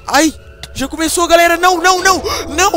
Ai, já começou, galera. Não, não, não, não.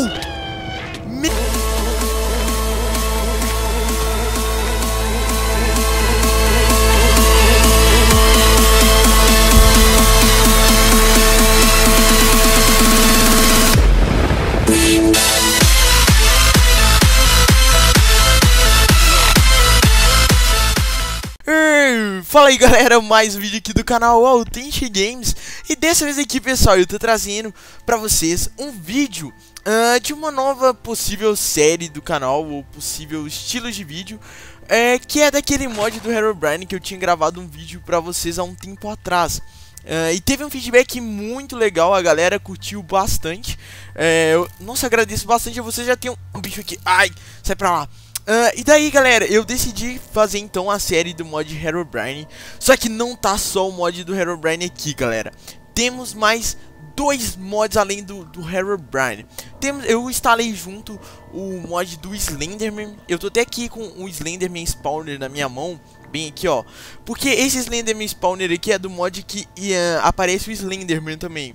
Fala aí, galera, mais um vídeo aqui do canal Authentic Games. E dessa vez aqui, pessoal, eu tô trazendo pra vocês um vídeo de uma nova possível série do canal, ou possível estilo de vídeo, que é daquele mod do Herobrine que eu tinha gravado um vídeo pra vocês há um tempo atrás. E teve um feedback muito legal, a galera curtiu bastante. Nossa, agradeço bastante a vocês. Já tem um bicho aqui, ai, sai pra lá. E daí, galera, eu decidi fazer então a série do mod Herobrine. Só que não tá só o mod do Herobrine aqui, galera. Temos mais dois mods além do Herobrine. Eu instalei junto o mod do Slenderman. Eu tô até aqui com o Slenderman Spawner na minha mão, bem aqui, ó. Porque esse Slenderman Spawner aqui é do mod que aparece o Slenderman também.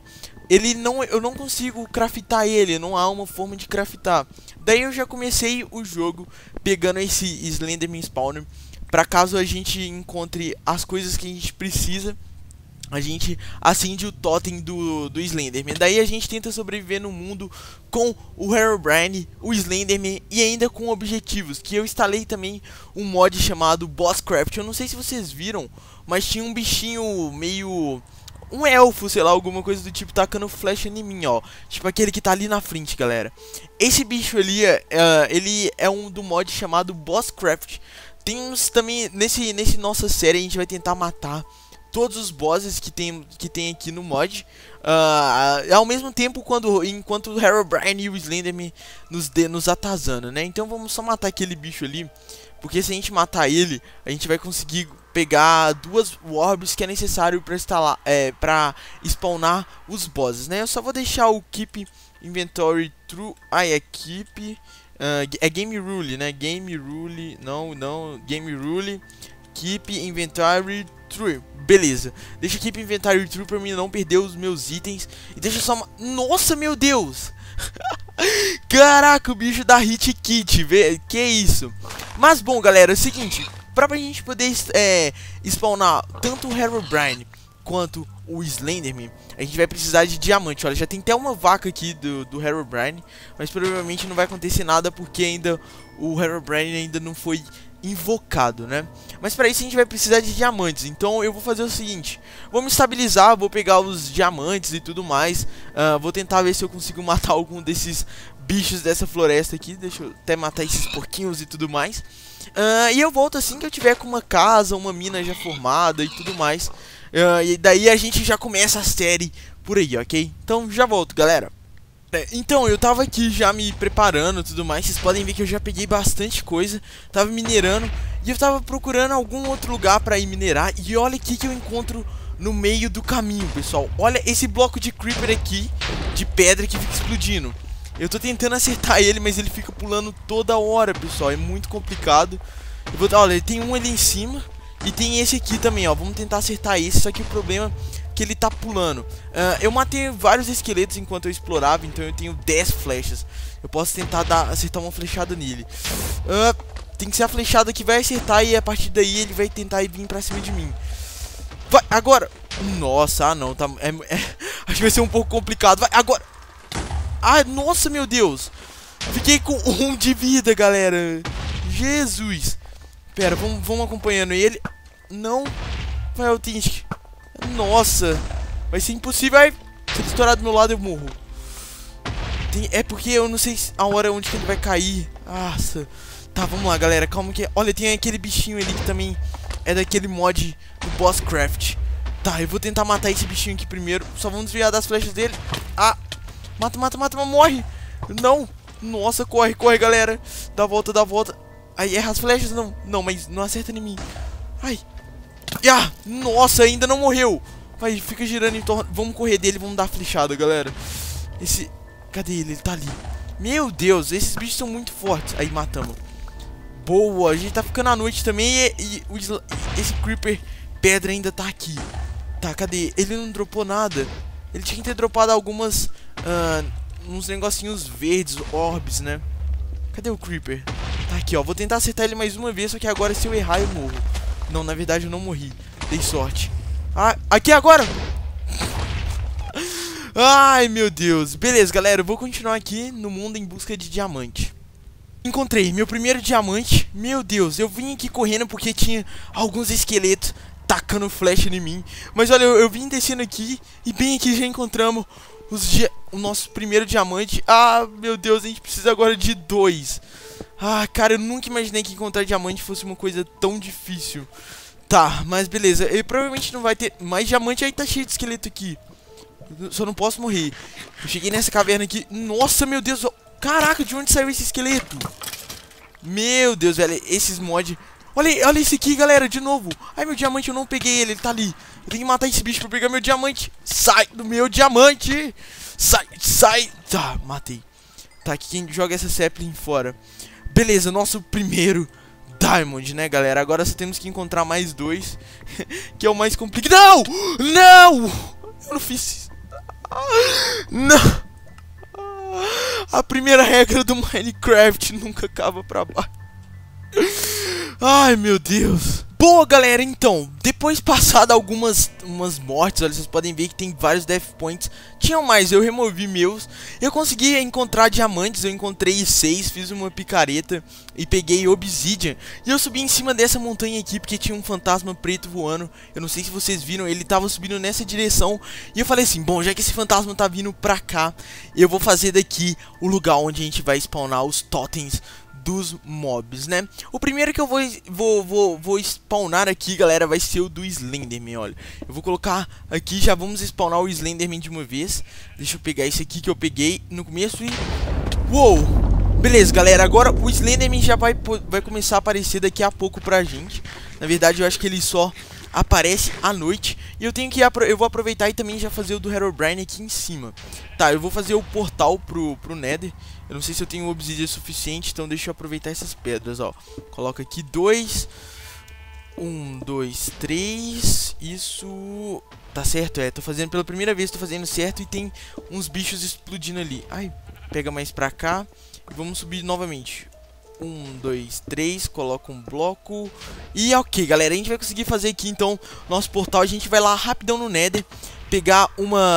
Eu não consigo craftar ele, não há uma forma de craftar. Daí eu já comecei o jogo pegando esse Slenderman Spawner, para caso a gente encontre as coisas que a gente precisa, a gente acende o totem do Slenderman. Daí a gente tenta sobreviver no mundo com o Herobrine, o Slenderman e ainda com objetivos. Que eu instalei também um mod chamado Bosscraft. Eu não sei se vocês viram, mas tinha um bichinho meio... um elfo, sei lá, alguma coisa do tipo, tacando flecha em mim, ó. Tipo aquele que tá ali na frente, galera. Esse bicho ali, ele é um do mod chamado Bosscraft. Tem uns também, nesse nossa série a gente vai tentar matar todos os bosses que tem aqui no mod. Ao mesmo tempo, enquanto o Herobrine e o Slenderman nos atazanam, né? Então vamos só matar aquele bicho ali, porque se a gente matar ele, a gente vai conseguir pegar duas orbs que é necessário para spawnar os bosses, né? Eu só vou deixar o Keep Inventory True. É Keep... é Game Rule, né? Game Rule... Não, Game Rule... Keep Inventory True. Beleza. Deixa Keep Inventory True pra mim não perder os meus itens. E deixa só... Nossa, meu Deus! Caraca, o bicho da Hit Kit, que isso? Mas bom, galera, é o seguinte... Pra gente poder spawnar tanto o Herobrine quanto o Slenderman, a gente vai precisar de diamante. Olha, já tem até uma vaca aqui do Herobrine, mas provavelmente não vai acontecer nada porque ainda o Herobrine ainda não foi invocado, né? Mas para isso a gente vai precisar de diamantes. Então eu vou fazer o seguinte: vamos estabilizar, vou pegar os diamantes e tudo mais. Vou tentar ver se eu consigo matar algum desses bichos dessa floresta aqui. Deixa eu até matar esses porquinhos e tudo mais. E eu volto assim que eu tiver com uma casa, uma mina já formada e tudo mais. E daí a gente já começa a série por aí, ok? Então já volto, galera. Então eu tava aqui já me preparando e tudo mais. Vocês podem ver que eu já peguei bastante coisa. Tava minerando e eu tava procurando algum outro lugar pra ir minerar. E olha aqui que eu encontro no meio do caminho, pessoal. Olha esse bloco de creeper aqui, de pedra que fica explodindo. Eu tô tentando acertar ele, mas ele fica pulando toda hora, pessoal. É muito complicado. Olha, ele tem um ali em cima e tem esse aqui também, ó. Vamos tentar acertar esse, só que o problema é que ele tá pulando. Eu matei vários esqueletos enquanto eu explorava, então eu tenho 10 flechas. Eu posso tentar acertar uma flechada nele. Tem que ser a flechada que vai acertar e a partir daí ele vai tentar vir pra cima de mim. Vai, agora! Nossa, não, tá... acho que vai ser um pouco complicado. Vai, agora! Ah, nossa, meu Deus! Fiquei com 1 de vida, galera. Jesus! Pera, vamos acompanhando ele. Não! Vai, Authentic. Nossa! Vai ser impossível. Ai, se ele estourar do meu lado, eu morro. É porque eu não sei a hora onde que ele vai cair. Nossa! Tá, vamos lá, galera. Calma que... Olha, tem aquele bichinho ali que também é daquele mod do Bosscraft. Tá, eu vou tentar matar esse bichinho aqui primeiro. Só vamos desviar das flechas dele. Ah! Mata, morre! Não! Nossa, corre, galera! Dá a volta. Aí, erra as flechas, não, mas não acerta em mim. Ai! Nossa, ainda não morreu! Vai, fica girando em torno. Vamos correr dele, vamos dar flechada, galera. Cadê ele? Ele tá ali. Meu Deus, esses bichos são muito fortes. Aí, matamos. Boa, a gente tá ficando à noite também e esse creeper pedra ainda tá aqui. Tá, cadê? Ele não dropou nada. Ele tinha que ter dropado algumas... uns negocinhos verdes, orbs, né? Cadê o Creeper? Tá aqui, ó. Vou tentar acertar ele mais uma vez, só que agora se eu errar eu morro. Não, na verdade eu não morri. Dei sorte. Ah, aqui agora! Ai, meu Deus. Beleza, galera. Eu vou continuar aqui no mundo em busca de diamante. Encontrei meu primeiro diamante. Meu Deus, eu vim aqui correndo porque tinha alguns esqueletos tacando flecha em mim. Mas olha, eu vim descendo aqui e bem aqui já encontramos o nosso primeiro diamante. Ah, meu Deus, a gente precisa agora de 2. Ah, cara, eu nunca imaginei que encontrar diamante fosse uma coisa tão difícil. Tá, mas beleza. Eu provavelmente não vai ter mais diamante. Aí tá cheio de esqueleto aqui. Eu só não posso morrer. Eu cheguei nessa caverna aqui. Nossa, meu Deus. Caraca, de onde saiu esse esqueleto? Meu Deus, velho. Esses mods... Olha esse aqui, galera, de novo. Ai, meu diamante, eu não peguei ele. Ele tá ali. Eu tenho que matar esse bicho pra pegar meu diamante. Sai do meu diamante. Sai. Tá, matei. Tá, aqui quem joga essa sapling fora. Beleza, nosso primeiro diamond, né, galera? Agora só temos que encontrar mais 2. Que é o mais complicado. Não! Eu não fiz isso. Não! A primeira regra do Minecraft nunca acaba pra baixo. Ai, meu Deus. Boa, galera, então, depois passado algumas mortes, olha, vocês podem ver que tem vários death points. Tinham mais, eu removi meus. Eu consegui encontrar diamantes, eu encontrei 6, fiz uma picareta e peguei obsidian. E eu subi em cima dessa montanha aqui porque tinha um fantasma preto voando. Eu não sei se vocês viram, ele tava subindo nessa direção. E eu falei assim, bom, já que esse fantasma tá vindo pra cá, eu vou fazer daqui o lugar onde a gente vai spawnar os totens dos mobs, né? O primeiro que eu vou spawnar aqui, galera, vai ser o do Slenderman, olha. Eu vou colocar aqui, já vamos spawnar o Slenderman de uma vez. Deixa eu pegar esse aqui que eu peguei no começo e... Uou! Beleza, galera, agora o Slenderman já vai começar a aparecer daqui a pouco pra gente. Na verdade, eu acho que ele só aparece à noite. E eu vou aproveitar e também já fazer o do Herobrine aqui em cima. Tá, eu vou fazer o portal pro Nether. Eu não sei se eu tenho obsidian suficiente, então deixa eu aproveitar essas pedras, ó. Coloca aqui 2. 1, 2, 3. Isso... Tá certo, tô fazendo pela primeira vez, tô fazendo certo. E tem uns bichos explodindo ali. Ai, pega mais pra cá. E vamos subir novamente. 1, 2, 3, coloca um bloco. E ok, galera, a gente vai conseguir fazer aqui então nosso portal. A gente vai lá rapidão no Nether, pegar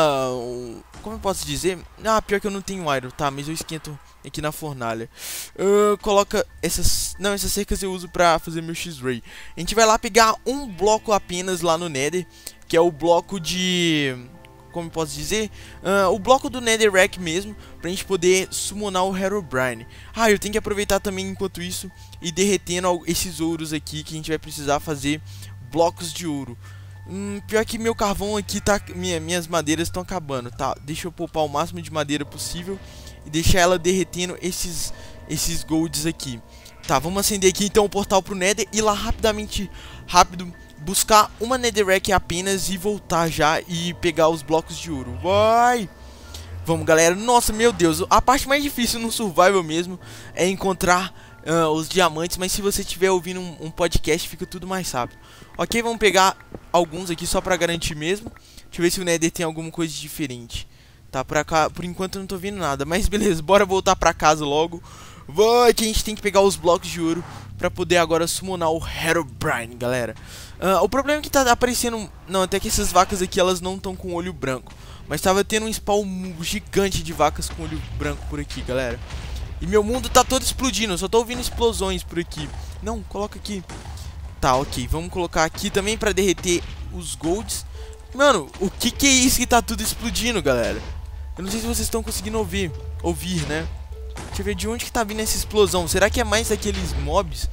como eu posso dizer? Ah, pior que eu não tenho iron, tá, mas eu esquento aqui na fornalha. Coloca essas... Não, essas cercas eu uso pra fazer meu X-Ray. A gente vai lá pegar um bloco apenas lá no Nether, que é o bloco de... Como eu posso dizer? O bloco do Netherrack mesmo, pra gente poder summonar o Herobrine. Ah, eu tenho que aproveitar também enquanto isso e derretendo esses ouros aqui, que a gente vai precisar fazer blocos de ouro. Pior que meu carvão aqui tá... Minhas madeiras estão acabando, tá? Deixa eu poupar o máximo de madeira possível e deixar ela derretendo esses golds aqui. Tá, vamos acender aqui então o portal pro Nether e lá rápido, buscar uma Netherrack apenas e voltar já e pegar os blocos de ouro. Vai! Vamos, galera. Nossa, meu Deus. A parte mais difícil no survival mesmo é encontrar os diamantes, mas se você estiver ouvindo um podcast fica tudo mais rápido. Ok, vamos pegar alguns aqui só pra garantir mesmo. Deixa eu ver se o Nether tem alguma coisa diferente. Tá, pra cá, por enquanto eu não tô vendo nada. Mas beleza, bora voltar pra casa logo. Vai, que a gente tem que pegar os blocos de ouro pra poder agora summonar o Herobrine, galera. O problema é que tá aparecendo... Não, até que essas vacas aqui, elas não estão com olho branco. Mas tava tendo um spawn gigante de vacas com olho branco por aqui, galera. E meu mundo tá todo explodindo, eu só tô ouvindo explosões por aqui. Não, coloca aqui. Tá, ok, vamos colocar aqui também pra derreter os golds. Mano, o que é isso que tá tudo explodindo, galera? Eu não sei se vocês estão conseguindo ouvir, né? Deixa eu ver de onde que tá vindo essa explosão. Será que é mais daqueles mobs?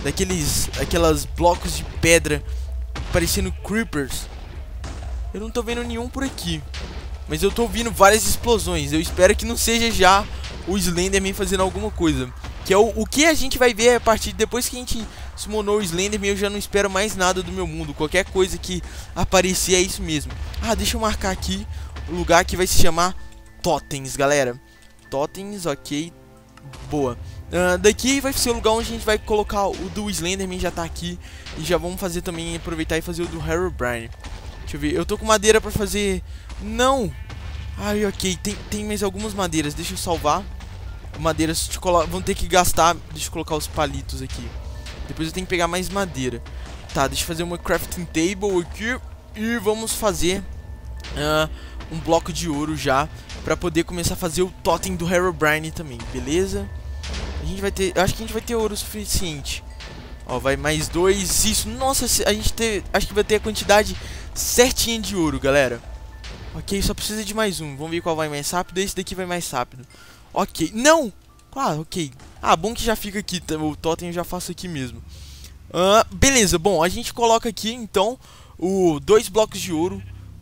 Aquelas blocos de pedra parecendo creepers? Eu não tô vendo nenhum por aqui, mas eu tô ouvindo várias explosões. Eu espero que não seja já o Slenderman fazendo alguma coisa. Que é o que a gente vai ver a partir depois que a gente summonou o Slenderman. Eu já não espero mais nada do meu mundo. Qualquer coisa que aparecer é isso mesmo. Ah, deixa eu marcar aqui o lugar que vai se chamar Totens, galera. Totens, ok. Boa. Daqui vai ser o lugar onde a gente vai colocar o do Slenderman, já tá aqui. E já vamos fazer também, aproveitar e fazer o do Herobrine. Deixa eu ver, eu tô com madeira pra fazer... Não, Ai, ok. Tem mais algumas madeiras. Deixa eu salvar. Madeiras vão ter que gastar. Deixa eu colocar os palitos aqui. Depois eu tenho que pegar mais madeira. Tá, deixa eu fazer uma crafting table aqui. E vamos fazer um bloco de ouro já, pra poder começar a fazer o totem do Herobrine também, beleza? A gente vai ter, eu acho que a gente vai ter ouro suficiente. Ó, vai mais 2, isso, nossa, a gente acho que vai ter a quantidade certinha de ouro, galera. Ok, só precisa de mais um, vamos ver qual vai mais rápido, esse daqui vai mais rápido. Ok, não! Claro, ok. Ah, bom que já fica aqui, o totem eu já faço aqui mesmo. Beleza, bom, a gente coloca aqui, então, 2 blocos de ouro.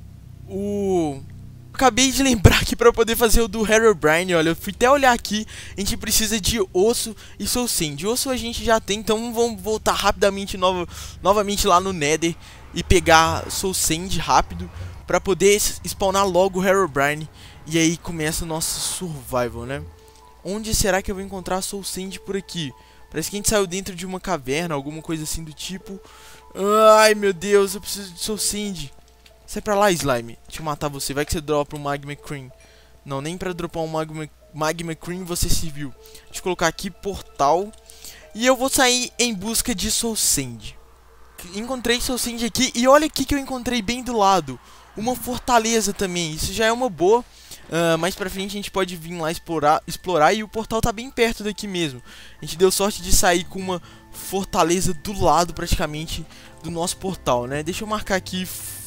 Acabei de lembrar que para poder fazer o do Herobrine, olha, eu fui até olhar aqui, a gente precisa de osso e soul sand. Osso a gente já tem, então vamos voltar rapidamente novamente lá no Nether e pegar soul sand rápido para poder spawnar logo o Herobrine. E aí começa o nosso survival, né? Onde será que eu vou encontrar soul sand por aqui? Parece que a gente saiu dentro de uma caverna, alguma coisa assim do tipo. Ai, meu Deus, eu preciso de soul sand. Sai pra lá, slime. Deixa eu matar você. Vai que você dropa um magma cream. Não, nem pra dropar um magma cream você se viu. Deixa eu colocar aqui portal. E eu vou sair em busca de soul sand. Encontrei soul sand aqui. E olha aqui que eu encontrei bem do lado. Uma fortaleza também. Isso já é uma boa. Mais pra frente a gente pode vir lá explorar. E o portal tá bem perto daqui mesmo. A gente deu sorte de sair com uma fortaleza do lado praticamente do nosso portal, né? Deixa eu marcar aqui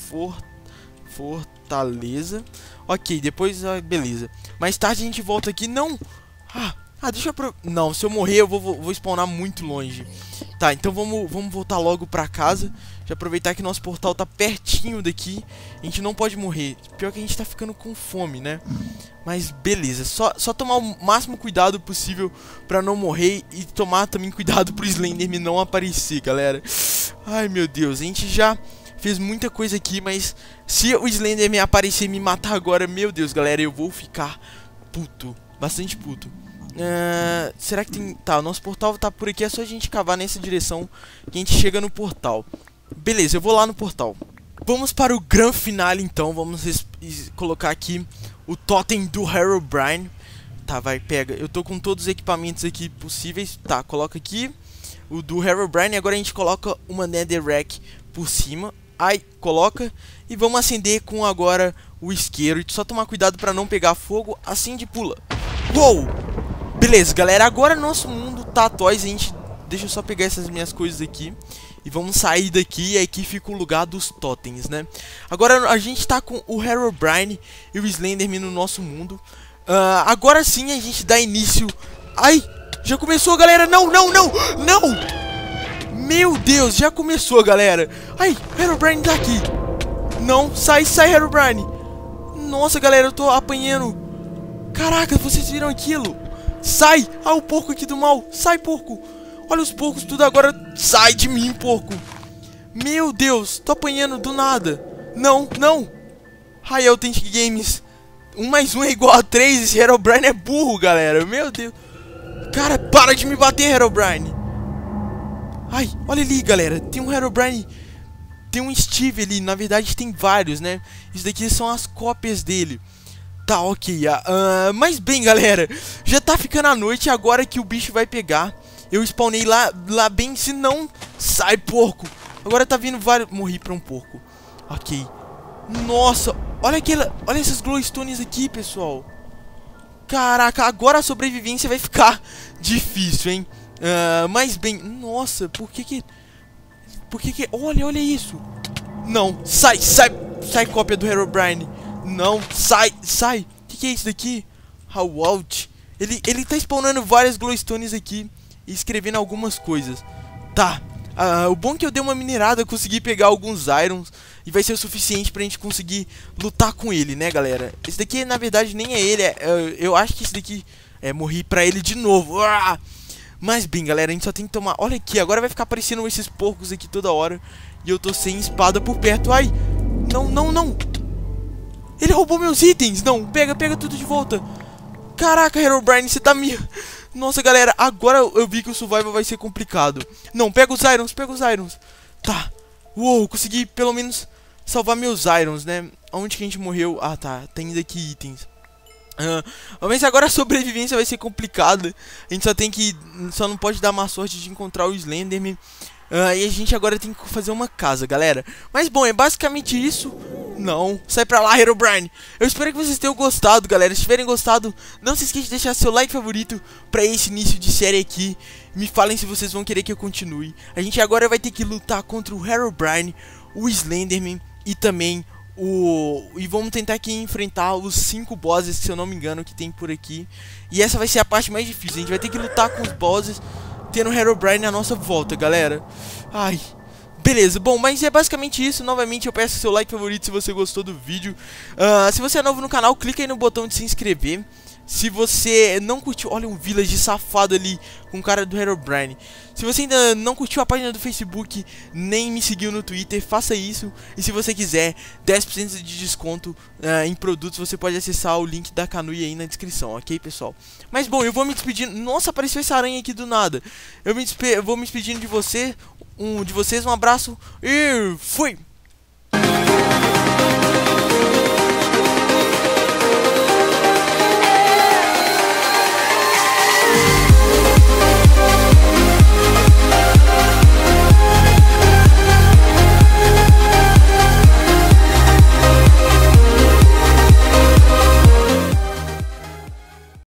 fortaleza. Ok, depois, beleza. Mais tarde a gente volta aqui. Não! Deixa eu... Não, se eu morrer eu vou spawnar muito longe. Tá, então vamos voltar logo pra casa. Já aproveitar que nosso portal tá pertinho daqui. A gente não pode morrer. Pior que a gente tá ficando com fome, né? Mas beleza, só tomar o máximo cuidado possível pra não morrer. E tomar também cuidado pro Slenderman não aparecer, galera. Ai, meu Deus, a gente já fez muita coisa aqui, mas se o Slenderman aparecer e me matar agora, meu Deus, galera, eu vou ficar puto, bastante puto. Será que tem... Tá, o nosso portal tá por aqui, é só a gente cavar nessa direção que a gente chega no portal. Beleza, eu vou lá no portal. Vamos para o grande finale, então. Vamos colocar aqui o totem do Herobrine. Tá, vai, pega. Eu tô com todos os equipamentos aqui possíveis. Tá, coloca aqui o do Herobrine. Agora a gente coloca uma netherrack por cima. Aí, coloca. E vamos acender com agora o isqueiro. E só tomar cuidado pra não pegar fogo. Acende e pula. Uou! Beleza, galera. Agora nosso mundo tá toys. A gente... Deixa eu só pegar essas minhas coisas aqui. E vamos sair daqui. E aqui fica o lugar dos totens, né? Agora a gente tá com o Herobrine e o Slenderman no nosso mundo. Agora sim a gente dá início. Ai! Já começou, galera. Não, não, não! Não! Meu Deus, já começou, galera. Ai, Herobrine tá aqui. Não, sai, Herobrine. Nossa, galera, eu tô apanhando. Caraca, vocês viram aquilo? Sai! O porco aqui do mal. Sai, porco. Olha os porcos tudo agora. Sai de mim, porco. Meu Deus, tô apanhando do nada. Não, não. Ai, Authentic Games. 1 mais 1 é igual a 3. Esse Herobrine é burro, galera. Meu Deus. Cara, para de me bater, Herobrine. Ai, olha ali, galera. Tem um Herobrine. Tem um Steve ali. Na verdade, tem vários, né? Isso daqui são as cópias dele. Tá, ok. Mas bem, galera. Já tá ficando a noite. Agora que o bicho vai pegar. Eu spawnei lá bem. Se não, sai, porco. Agora tá vindo vários. Morri pra um porco. Ok. Nossa. Olha essas glowstones aqui, pessoal. Caraca, agora a sobrevivência vai ficar difícil, hein? Mas bem, nossa, por que olha isso. Não, sai, cópia do Herobrine. Não, sai. Que é isso daqui? How out. Ele tá spawnando várias glowstones aqui e escrevendo algumas coisas. Tá. O bom é que eu dei uma minerada, consegui pegar alguns irons e vai ser o suficiente pra gente conseguir lutar com ele, né, galera? Esse daqui, na verdade, nem é ele. Eu acho que esse daqui morri pra ele de novo. Mas bem, galera, a gente só tem que tomar... Olha aqui, agora vai ficar aparecendo esses porcos aqui toda hora. E eu tô sem espada por perto. Ai, não. Ele roubou meus itens. Não, pega tudo de volta. Caraca, Herobrine, você tá me... Nossa, galera, agora eu vi que o survival vai ser complicado. Não, pega os irons. Tá. Uou, consegui pelo menos salvar meus irons, né? Onde que a gente morreu? Ah, tá. Tem daqui itens. Mas agora a sobrevivência vai ser complicada. A gente só não pode dar má sorte de encontrar o Slenderman. E a gente agora tem que fazer uma casa, galera. Mas bom, é basicamente isso. Não, sai pra lá, Herobrine. Eu espero que vocês tenham gostado, galera. Se tiverem gostado, não se esqueça de deixar seu like favorito pra esse início de série aqui. Me falem se vocês vão querer que eu continue. A gente agora vai ter que lutar contra o Herobrine, o Slenderman e também e vamos tentar aqui enfrentar os 5 bosses, se eu não me engano, que tem por aqui. E essa vai ser a parte mais difícil. A gente vai ter que lutar com os bosses, tendo o Herobrine na nossa volta, galera. Ai, beleza, bom, mas é basicamente isso. Novamente eu peço seu like favorito se você gostou do vídeo. Se você é novo no canal, clica aí no botão de se inscrever. Se você não curtiu, olha um village safado ali com o cara do Herobrine. Se você ainda não curtiu a página do Facebook, nem me seguiu no Twitter, faça isso. E se você quiser 10% de desconto em produtos, você pode acessar o link da Kanui aí na descrição, ok, pessoal? Mas bom, eu vou me despedindo. Nossa, apareceu essa aranha aqui do nada. Eu vou me despedindo de vocês, um abraço e fui!